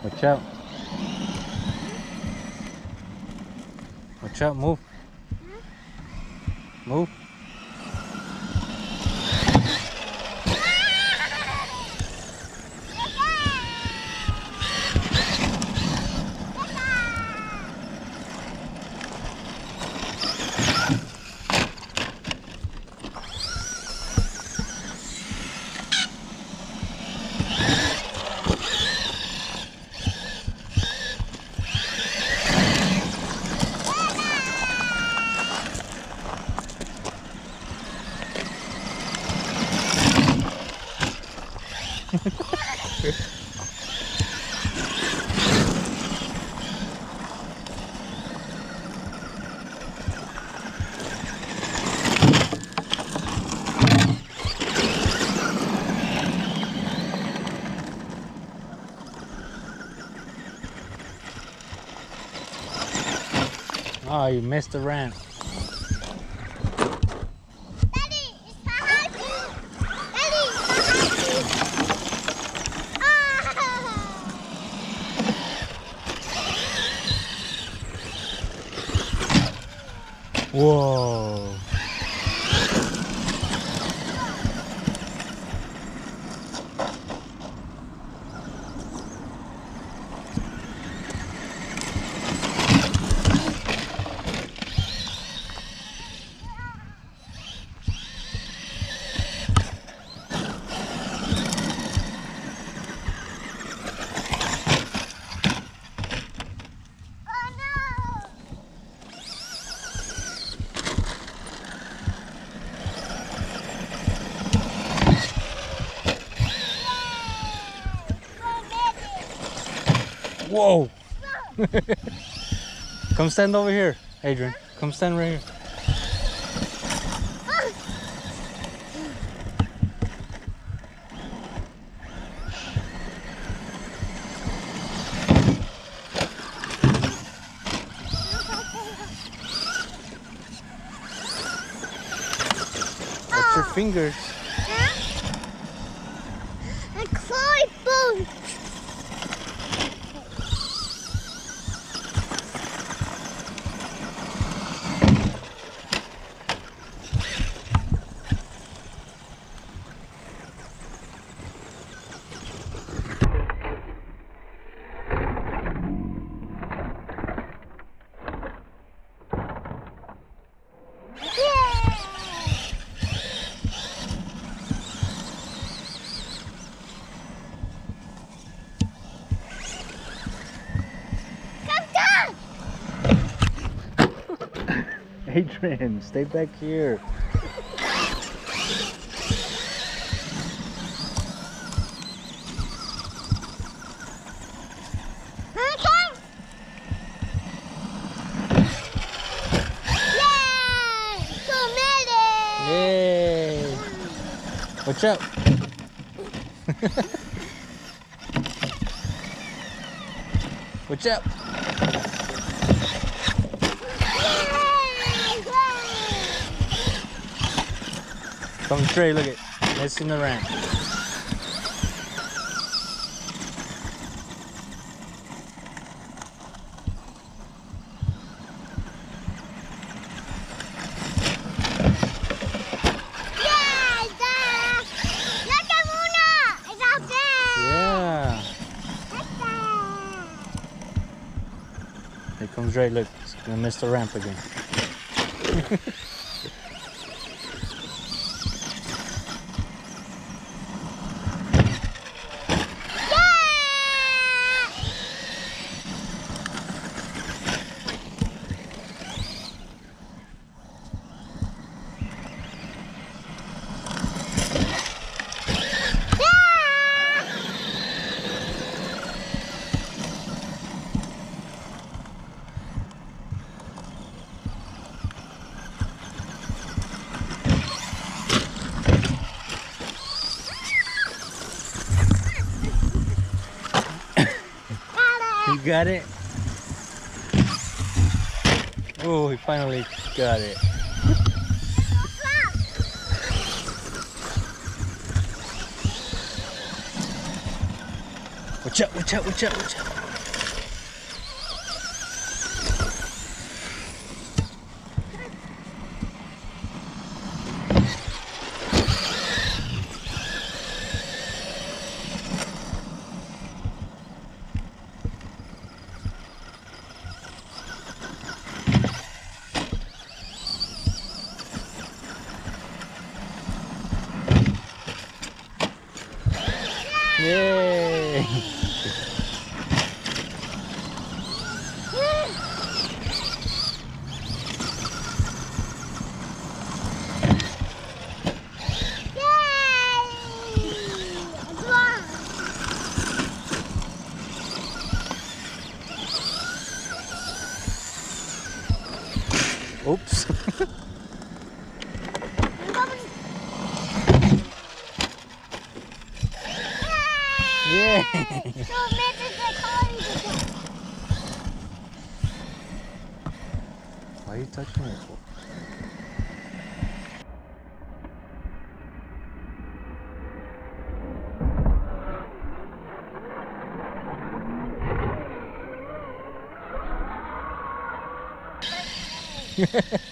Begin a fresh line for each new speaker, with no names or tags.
Watch out. Watch out, move. Move. Oh, you missed the ramp.
Daddy, it's behind you. Daddy, it's behind you.
Whoa. Whoa! Come stand over here, Adrian. Come stand right here. Watch your fingers.
I cried both.
Adrian, stay back here. Yay! Watch out! Watch out! Come straight, look at missing the ramp. Here comes Ray, look, he's gonna miss the ramp again. You got it? Oh, he finally got it. Watch out, watch out, watch out, watch out. Yay! Oops. Yeah. Why are you touching it for? Yeah.